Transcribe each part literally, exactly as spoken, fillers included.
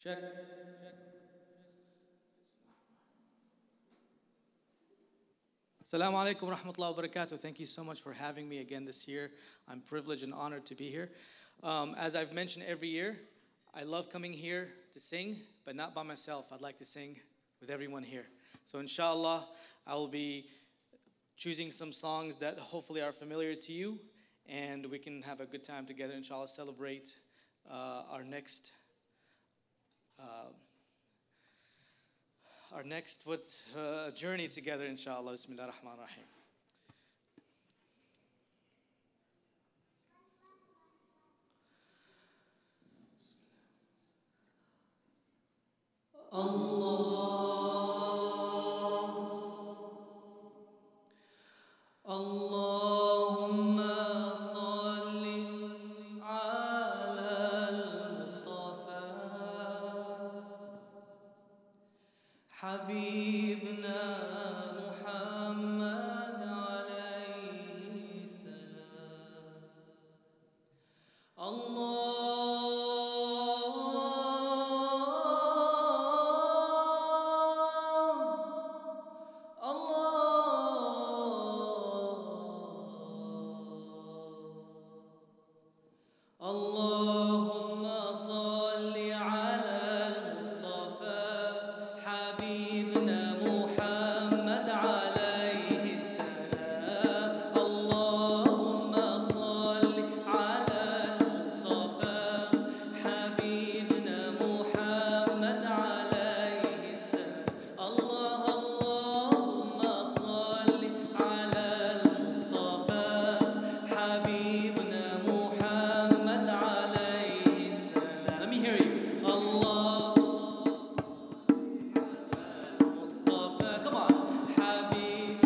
Check. Assalamu alaikum wa rahmatullahi wa barakatuh. Thank you so much for having me again this year. I'm privileged and honored to be here. Um, as I've mentioned every year, I love coming here to sing, but not by myself. I'd like to sing with everyone here. So inshallah, I will be choosing some songs that hopefully are familiar to you, and we can have a good time together, inshallah, celebrate uh, our next uh, our next what's uh, journey together, inshallah. Bismillah ar-Rahman ar-Rahim. Allah, Allahumma salli ala al-Mustafa Habibna Muhammad alayhi salam. Allah Allahumma salli ala al-Mustafa Habibna Muhammad alayhi salam. Allahumma salli ala al-Mustafa Habibna Muhammad alayhi salam. Allah Allahumma salli ala al-Mustafa Habibna Muhammad alayhi salam. Let me hear you. Allah Mustafa, come on. Habib.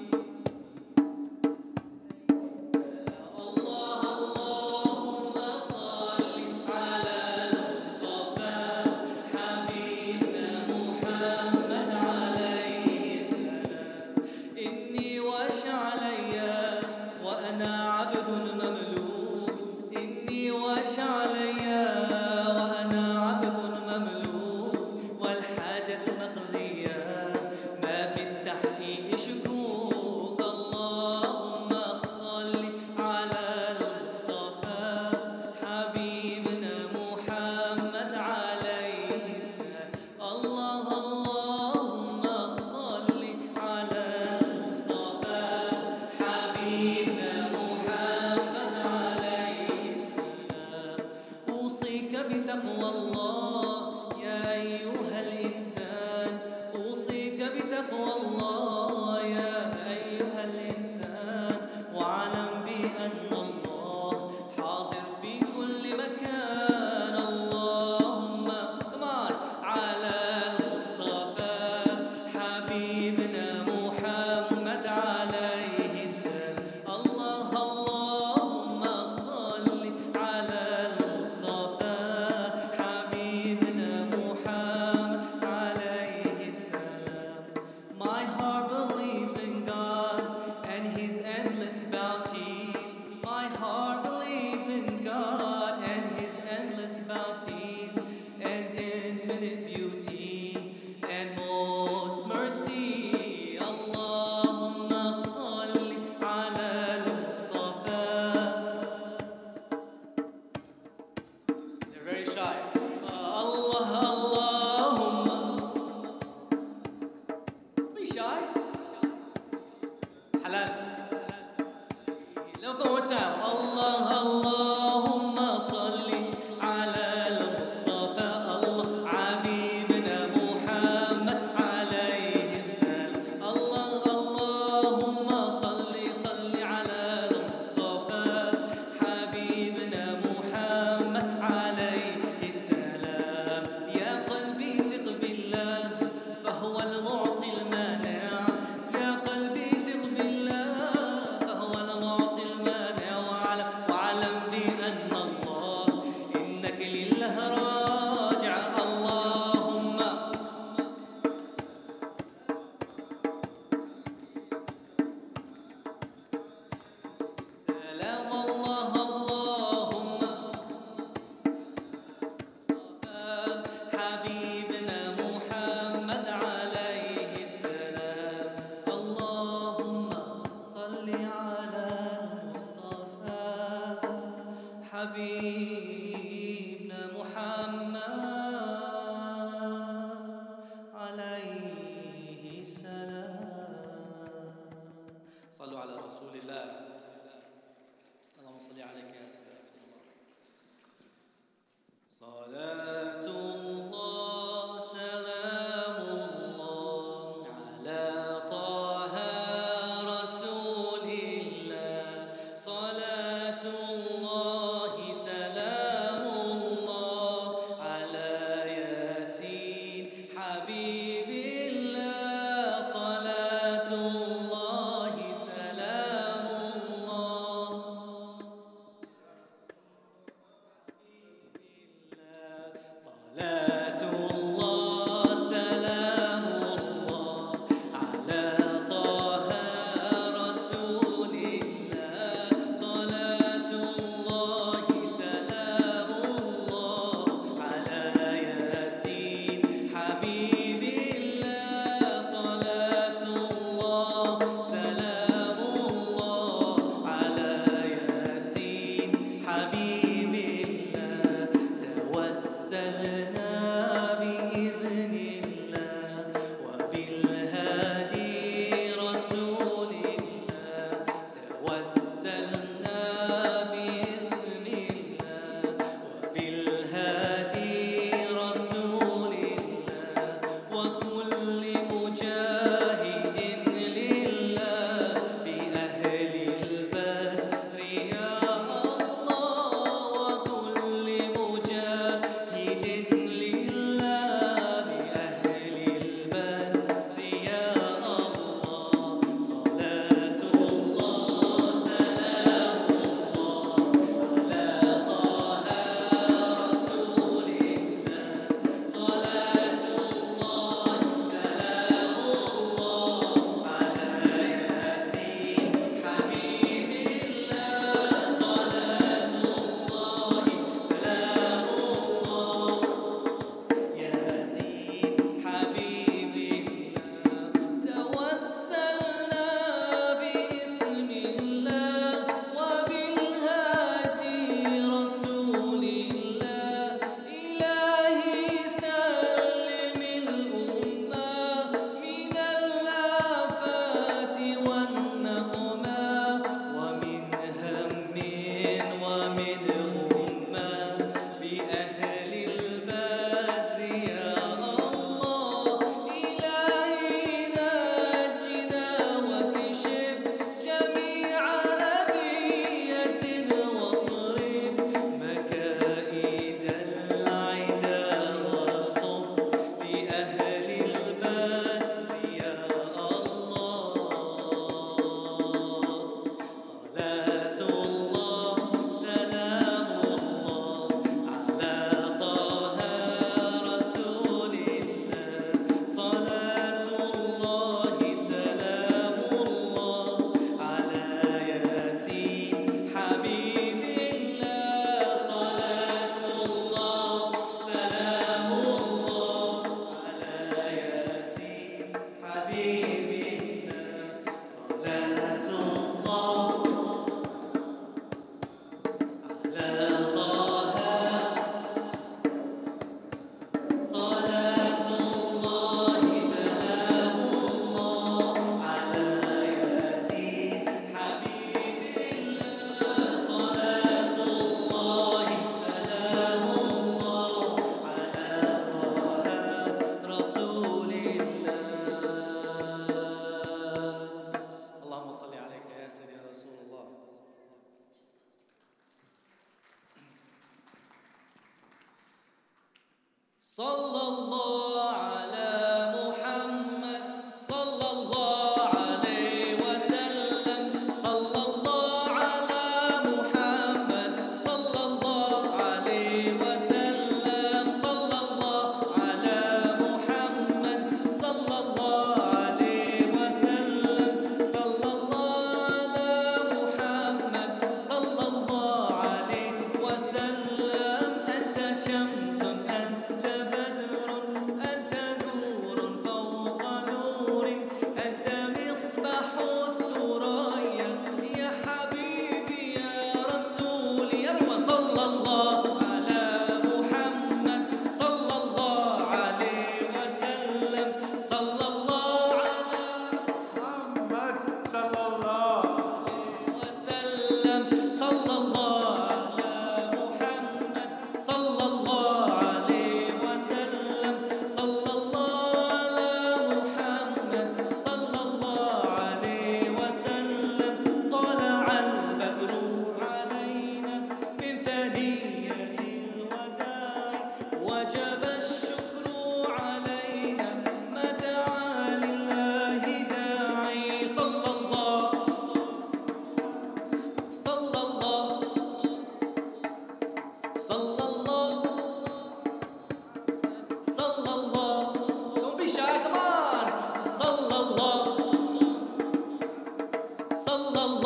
Allah Allahumma salli ala al-Mustafa Habibna Muhammad alayhi salam. Inni wash alayya wa ana abdun mamluk. Inni wash alayya wa ana abdun mamluk. Wal hajatu maqdiya ma fi at-tahqiq shukuk. Allahumma salli ala al-Mustafa Habibna Muhammad alayhi salam. Allah Allahumma salli ala al-Mustafa Habibna Muhammad alayhi salam. أوصيك بتقوى الله يا أيها الإنسان. أوصيك بتقوى الله يا أيها الإنسان. واعلم بأن الله حاضر في كل مكان. اللهم كمان على المصطفى حبيبنا محمد عليه السلام. الله اللهم صل على المصطفى حبيبنا محمد عليه السلام. My heart believes in God and His endless bounties. My heart believes in God and His endless bounties and infinite beauty and most mercy. Allahumma salli ala al-Mustafa. They're very shy. Allah Allahumma. Be shy. Halal. Look one more time. Allah Allahumma salli ala al-Mustafa. Allah Habibna Muhammad alayhi salam. Allah Allahumma salli salli ala al-Mustafa Habibna Muhammad alayhi salam. Ya qalbi thiq billah فهو المعطي المانع. يا قلبي ثق بالله فهو المعطي المانع. وعلى وعلى لله. اللهم صل عليك يا سيدنا رسول الله. صلاة الله سلام الله على طه رسول الله. صلاة الله سلام الله على ياسين حبيب الله. صلاة الله سلام الله صلاة الله سلام الله على طه رسول الله. صلاة الله سلام الله على ياسين حبيب الله. صلاة الله سلام الله على ياسين حبيب الله. توسلنا بإذن الله وبالهادي رسول الله. توسلنا باسم الله وبالهادي رسول الله. وكل مجاهد لله بأهل البدر يا الله. وكل مجاهد لله بأهل البدر يا الله. صلاة الله سلام الله على طه رسول الله. صلاة الله سلام الله على ياسين حبيب الله. صلاة الله سلام الله ياسين حبيب الله. توسلنا باسم الله وبالهادي رسول الله. إلهي سلم الأمة من الآفات والنقمة ومن هم ومن غمة بأهل البدر يا الله. إلهي نجنا واكشف جميع أذية واصرف مكائد العدا والطف بأهل البدر يا الله. صلاة الله سلام الله على طه رسول الله. صلاة الله سلام الله على ياسين حبيب الله. صلاة الله سلام الله على ياسين حبيب الله. صلاة الله على طه. صلاة الله سلام الله على ياسين حبيب الله. صلاة الله سلام الله على طه رسول الله. اللهم صل عليك يا سيدي رسول الله. صلى الله على محمد صلى الله عليه وسلم. صلى الله على محمد صلى الله عليه وسلم. صلى الله على محمد صلى الله عليه وسلم. صلى الله على محمد صلى الله عليه وسلم. أنت شمس أنت بدر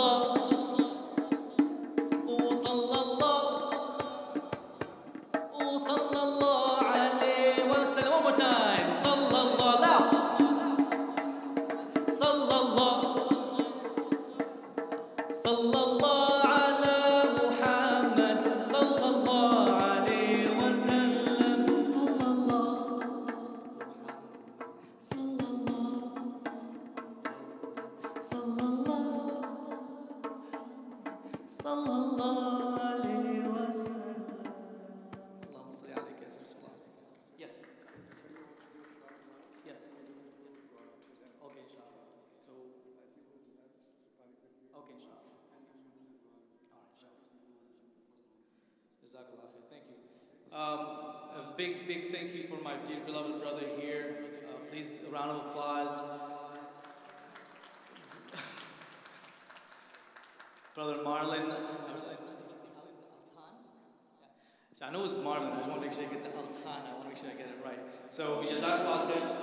Thank you. Um, a big, big thank you for my dear beloved brother here. Uh, please, a round of applause. Brother Marlon. So I know it's Marlon. I just want to make sure I get the Altan. I want to make sure I get it right. So, Jazakallah khair. Let me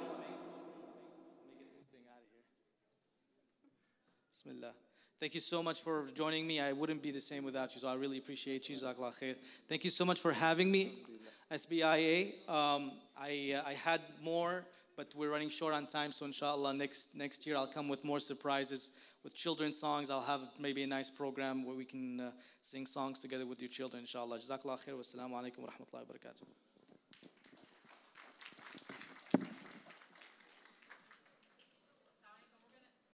get this thing out of here. Bismillah. Thank you so much for joining me. I wouldn't be the same without you, so I really appreciate you. Jazakallah khair. Thank you so much for having me. S B I A. Um, I uh, I had more, but we're running short on time. So inshallah, next next year I'll come with more surprises with children's songs. I'll have maybe a nice program where we can uh, sing songs together with your children. Inshallah. Jazakallah khair. Wassalamu alaikum wa rahmatullahi wa barakatuh.